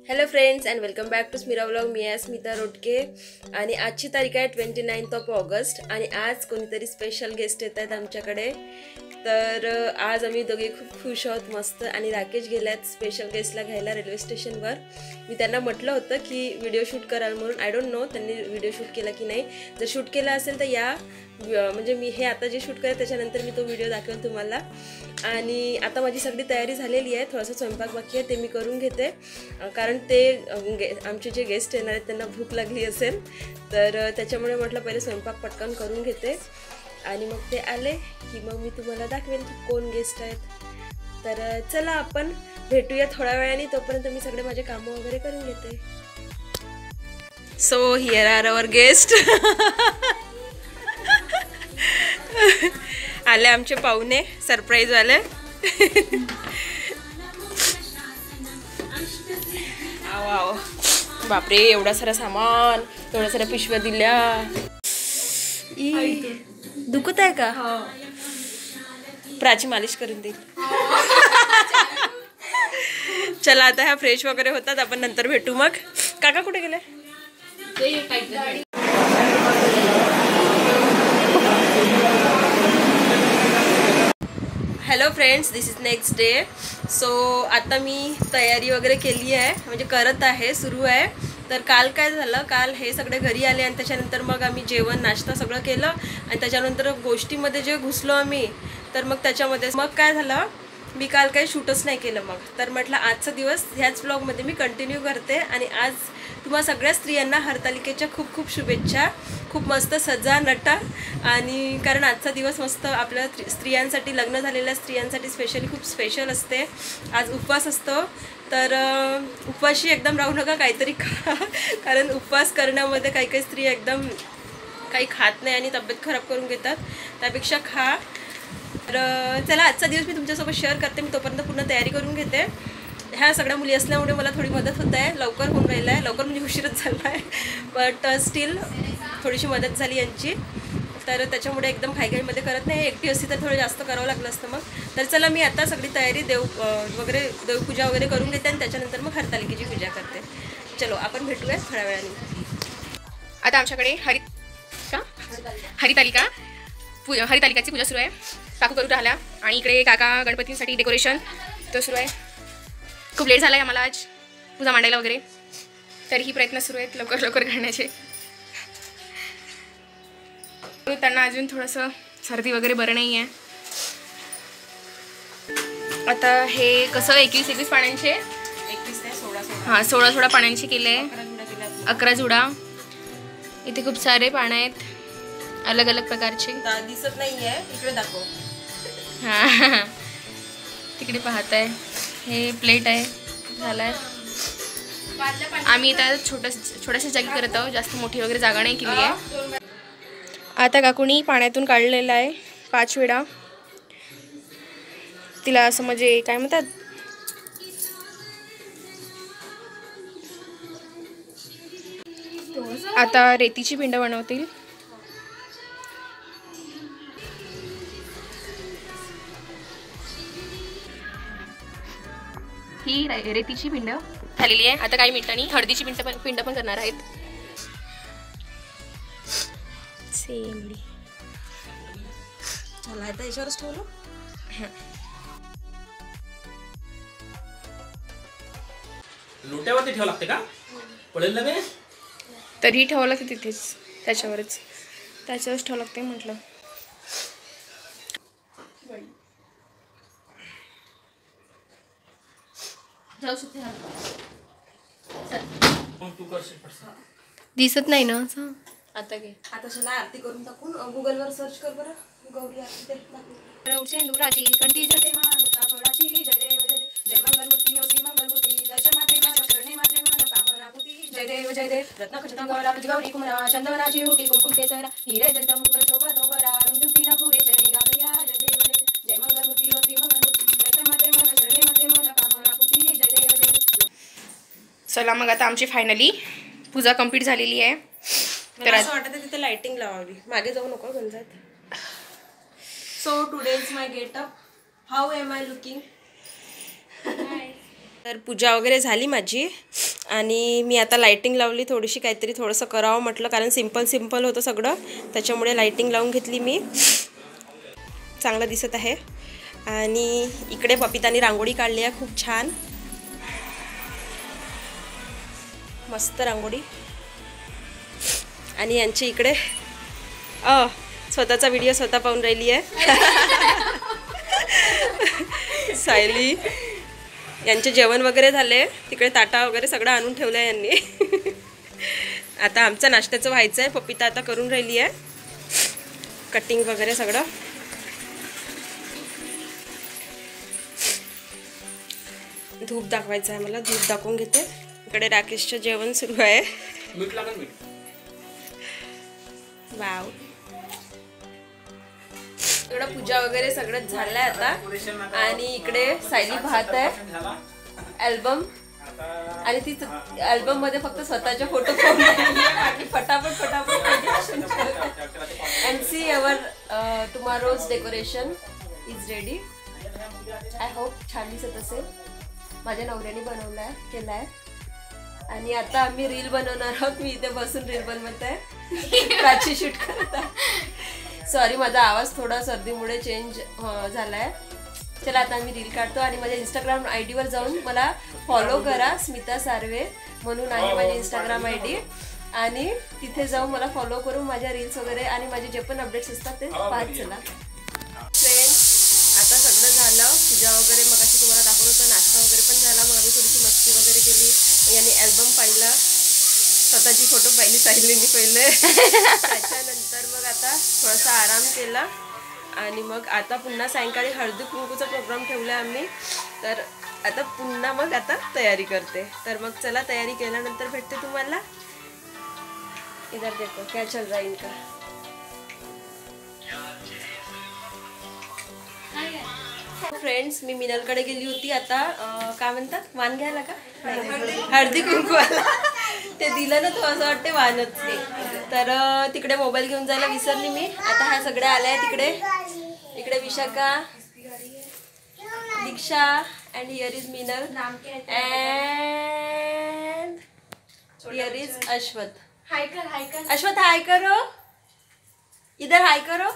Hello friends and welcome back to स्मिरा vlog. मी आहे स्मिता रोटके आणि आजची तारीख आहे 29 ऑगस्ट आणि आज कोणीतरी स्पेशल गेस्ट येत आहेत आमच्याकडे. तर आज आम्ही दोघे खूप खुश आहोत मस्त. आणि राकेश गेल्यात स्पेशल गेस्टला घ्यायला रेल्वे स्टेशनवर. मी त्यांना म्हटलं होतं की व्हिडिओ शूट कराल म्हणून. आय डोंट नो त्यांनी व्हिडिओ शूट केला की नाही. जर शूट केला असेल तर या, म्हणजे मी हे आता जे शूट करेल त्याच्यानंतर मी तो व्हिडिओ दाखवेन तुम्हाला. आणि आता माझी सगळी तयारी झालेली आहे. थोडासा स्वयंपाक बाकी आहे, ते मी करून घेते. कारण ते आमचे जे गेस्ट येणार आहेत त्यांना भूक लागली असेल, तर त्याच्यामुळे म्हटलं पहिले स्वयंपाक पटकन करून घेते आणि मग ते आले की मग मी तुम्हाला दाखवेल की कोण गेस्ट आहेत. तर चला आपण भेटूया थोड्या वेळाने. तोपर्यंत मी सगळे माझे कामं वगैरे करून घेते. So here are our guest. आले आमचे पाहुणे सरप्राईज वाले. आव आव बापरे, एवढा सारा सामान, एवढ्या साऱ्या पिशव्या दिल्या. दुखत आहे का? प्राची मालिश करून देईल. चला आता ह्या फ्रेश वगैरे होतात, आपण नंतर भेटू. मग काका कुठे गेले? Hello friends, this is next day. So आता मी तयारी वगैरे केली आहे, म्हणजे करत आहे, सुरू आहे. तर काल काय झालं, काल हे सगळे घरी आले आणि त्याच्यानंतर मग आम्ही जेवण नाश्ता सगळं केलं आणि त्याच्यानंतर गोष्टीमध्ये जे घुसलो आम्ही, तर मग त्याच्यामध्ये मग काय झालं, मी काल काही शूटच नाही केलं. मग तर म्हटलं आजचा दिवस ह्याच ब्लॉगमध्ये मी कंटिन्यू करते. आणि आज तुम्हा सगळ्या स्त्रियांना हरतालिकेच्या खूप खूप शुभेच्छा. खूप मस्त सजा नटा. आणि कारण आजचा दिवस मस्त आपल्या स्त्रियांसाठी, लग्न झालेल्या स्त्रियांसाठी स्पेशली खूप स्पेशल असते. आज उपवास असतो, तर उपवाशी एकदम राहू नका, काहीतरी खा. कारण उपवास करण्यामध्ये काही काही स्त्रिया एकदम काही खात नाही आणि तब्येत खराब करून घेतात, त्यापेक्षा खा. तर चला आजचा दिवस मी तुमच्यासोबत शेअर करते. मी तोपर्यंत पूर्ण तयारी करून घेते. ह्या सगळ्या मुली असल्यामुळे मला थोडी मदत होत आहे. लवकर होऊन राहिलं आहे, लवकर म्हणजे उशीरच झाला आहे, बट स्टील थोडीशी मदत झाली यांची. तर त्याच्यामुळे एकदम घाईघाईमध्ये करत नाही. एकटी असती तर थोडं जास्त करावं लागलं असतं मग. तर चला मी आता सगळी तयारी देवपूजा वगैरे करून घेते आणि त्याच्यानंतर मग हरतालिकेची पूजा करते. चलो आपण भेटूया थोड्या वेळाने. आता आमच्याकडे हरितालिकाची पूजा सुरू आहे. काकू करू राहिल्या आणि इकडे काका गणपतींसाठी डेकोरेशन तो सुरू आहे. खूप लेट झाला आहे आम्हाला आज पूजा मांडायला वगैरे, तरीही प्रयत्न सुरू आहेत लवकर लवकर करण्याचे. त्यांना अजून थोडंसं सर्दी वगैरे बरं नाही आहे. आता हे कसं 21 पाण्यांचे, 16 पाण्यांचे केले. 11 जुडा. इथे खूप सारे पानं आहेत अलग अलग प्रकारचे. दिसत नाही आहे, इकडे दाखव. हां तिकडे पाहताय, हे प्लेट आहे. झालाय. आम्ही इथं छोट्याशा जागी करत आहोत, जास्त मोठी वगैरे जागा नाही केली आहे. आता काकूनी पाण्यातून काढलेला आहे 5 वेळा. तिला असं म्हणजे काय म्हणतात, आता रेतीची पिंड बनवतील. ही रेतीची पिंड झालेली आहे. आता काही मिनिटांनी हळदीची पिंड पण करणार आहेत. सेम चला आता याच्यावरच ठेवलं. लोट्यावरती ठेवावं लागते का? पडेल ना बे? तरीही ठेवावं लागते तिथेच, त्याच्यावरच ठेवावं लागते म्हटलं. दिसत नाही ना असं. आता घे. आता चला आरती करून टाकून गुगलवर सर्च कर बरं. गौरी आरती ते दाखव. सिंदुराची कंठी जय मंगलमूर्ती जय मंगलमूर्ती दर्शन मात्रे मन करणे मात्रे मन कामना पुती जय देव रत्नखचितं गौरावती गौरी कुमरा चंदनाची हुटी कुंकुम केसरा हिरे जंत मुकुट शोभा नोबरा रुंजुटी न पुरे चरणी गाभया जय मंगलमूर्ती श्री मंगलमूर्ती दर्शन मात्रे मन करणे मात्रे मन कामना पुती जय देव. चला मग आता आमची फायनली पूजा कंप्लीट झालेली आहे. तर असं वाटतं तिथे लाइटिंग लावावी. मागे जाऊ नको गंजात. So today is my getup. How am I looking? तर पूजा वगैरे झाली माझी आणि मी आता लाईटिंग लावली थोडीशी, काहीतरी थोडंसं करावं म्हटलं, कारण सिंपल होतं सगळं, त्याच्यामुळे लाईटिंग लावून घेतली मी. चांगलं दिसत आहे. आणि इकडे पपितानी रांगोळी काढली आहे खूप छान, मस्त रांगोळी. आणि यांची इकडे स्वतःचा व्हिडिओ स्वतः पाहून राहिली आहे. सायली यांचे जेवण वगैरे झाले, तिकडे ताटा वगैरे सगळं आणून ठेवलं आहे यांनी. आता आमचं नाश्त्याचं व्हायचं आहे. पपिता आता करून राहिली आहे कटिंग वगैरे सगळं. धूप दाखवायचं आहे मला, धूप दाखवून घेते. इकडे राकेशचं जेवण सुरू आहे. वाव, इकडं पूजा वगैरे सगळं झालंय आता. आणि इकडे सायली पाहत आहे अल्बम, आणि ती अल्बम मध्ये फक्त स्वतःचे फोटो आणि फटाफट and see our tomorrow's decoration is ready. I hope छान दिसत असेल. माझ्या नवऱ्याने बनवलाय, केलाय. आणि आता आम्ही रील बनवणार आहोत. मी इथे बसून रील बनवत आहे, प्राची शूट करत आहे. सॉरी, माझा आवाज थोडा सर्दीमुळे चेंज झालाय. चला आता आम्ही रील काढतो. आणि माझ्या इंस्टाग्राम आय डीवर जाऊन मला फॉलो करा. स्मिता सार्वे म्हणून आहे माझी इंस्टाग्राम आय डी. आणि तिथे जाऊन मला फॉलो करून माझ्या रील्स वगैरे आणि माझे जे पण अपडेट्स असतात ते पाहत चला. फ्रेंड्स, आता सगळं झालं. पूजा वगैरे मगाशी तुम्हाला दाखवलं होतं. नाश्ता वगैरे पण झाला. मग आम्ही थोडीशी मस्ती वगैरे केली. याने अल्बम पाहिला, स्वतःची फोटो पाहिली सायलीने पहिले. त्याच्यानंतर मग आता थोडासा आराम केला. आणि मग आता पुन्हा सायंकाळी हळदी कुंकूचा प्रोग्राम ठेवला आम्ही. तर आता पुन्हा मग आता तयारी करते. तर मग चला, तयारी केल्यानंतर भेटते तुम्हाला. इधर देखो क्या चल रहा है इनका. फ्रेंड्स, मी मिनलकडे गेली होती आता, काय म्हणतात, वाण घ्यायला का, हळदी कुंकूवाला. ते दिलं ना, तो असं वाटते वाणच. तर तिकडे मोबाईल घेऊन जायला विसरली मी. आता ह्या सगळ्या आल्या आहेत तिकडे. इकडे Vishakha, Diksha and here is Minal and here is Ashwath. Hi कर अश्वथ हाय करो, इधर हाय करो.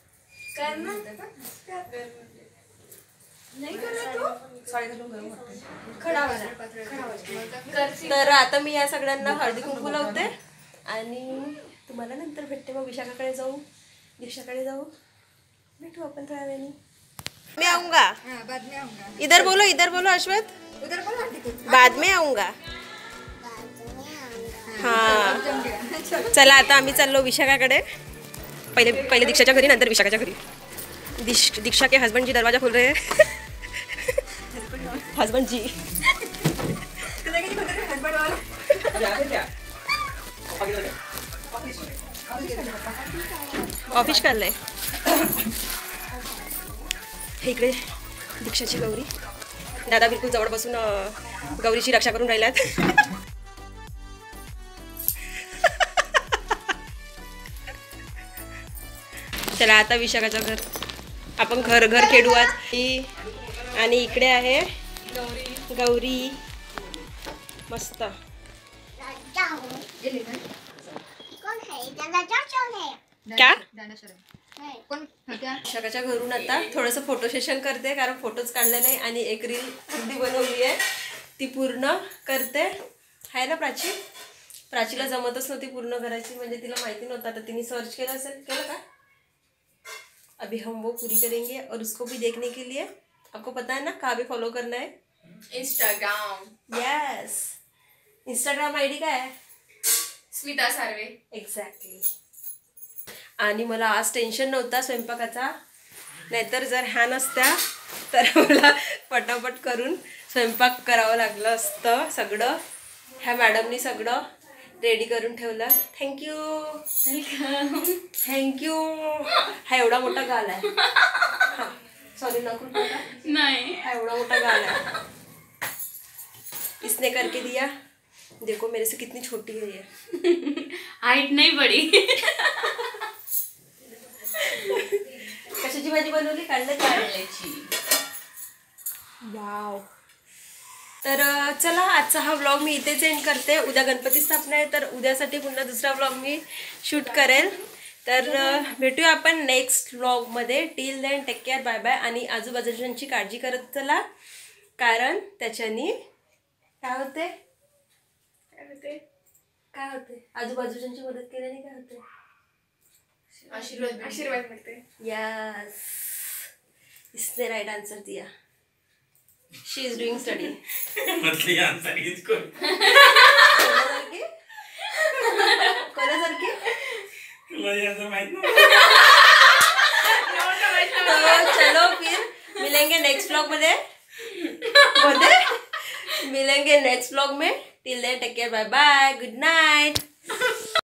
तर आता मी या सगळ्यांना हळदी कुंकू लावते आणि तुम्हाला नंतर भेटते. मग विशाखाकडे जाऊ, दीक्षाकडे जाऊ, भेटू आपण थोड्या वेळाने. मैं आऊंगा, इधर बोलो अश्वथ, बाद में आऊंगा. हाँ, चला आता आम्ही चाललो विशाखाकडे. पहिले दीक्षाच्या घरी, नंतर विशाखाच्या घरी. दीक्षा के हस्बैंड जी दरवाजा खोल रहे हैं. हस्बैंड जी ऑफिस काढलंय. हे इकडे दीक्षाची गौरी. दादा बिलकुल जवळ बसून गौरीची रक्षा करून राहिल्यात. चला आता विशाखाचं घर, आपण घर खेळू आज. आणि इकडे आहे गौरी, मस्त. क्या विशाखाच्या घरून आता थोडंसं फोटो सेशन करते, कारण फोटोज काढले नाही. आणि एक रील बनवली आहे, ती पूर्ण करते. आहे ना प्राची? प्राचीला जमतच नव्हती पूर्ण करायची, म्हणजे तिला माहिती नव्हतं. आता तिने सर्च केलं असेल, केलं का? अभी हम वो पूरी करेंगे और उसको भी देखने के लिए आपको पता है ना कहाँ पे फॉलो करना है? इंस्टाग्राम. यस, इंस्टाग्राम आयडी काय आहे? स्मिता सार्वे. एक्झॅक्टली. आणि मला आज टेन्शन नव्हता स्वयंपाकाचा, नाहीतर जर ह्या नसत्या तर मला पटापट करून स्वयंपाक करावं लागलं असतं. सगळं ह्या मॅडमनी सगळं रेडी करून ठेवलं. थँक्यू. हा एवढा मोठा गाल आहे. सॉरी नकुल नहीं, हा एवढा मोठा गाल आहे. इसने करके दिया. देखो मेरे से कितनी छोटी है ये. हाइट नहीं बड़ी. कशाची भाजी बनवली? कारल्याची. कारल्याची. वाव, तर चला आजचा हा व्लॉग मी इथेच एंड करते. उद्या गणपती स्थापना आहे तर उद्यासाठी पुन्हा दुसरा व्लॉग मी शूट करेल. तर भेटूया आपण नेक्स्ट व्लॉगमध्ये. Till then take care, bye bye. आणि आजूबाजूच्यांची काळजी करत चला, कारण त्याच्यानी काय होते आजूबाजूच्यांची मदत केल्याने काय होते? आशीर्वाद मिळते. यस, इसने राइट आंसर दिया. She is doing study. मतलब ये आंसर इसको कोणासारखी तुला ये आंसर माहित नाही. तो चलो फिर मिलेंगे नेक्स्ट व्लॉग में. मिलेंगे नेक्स्ट व्लॉग में. Till then take care, bye bye, good Knight.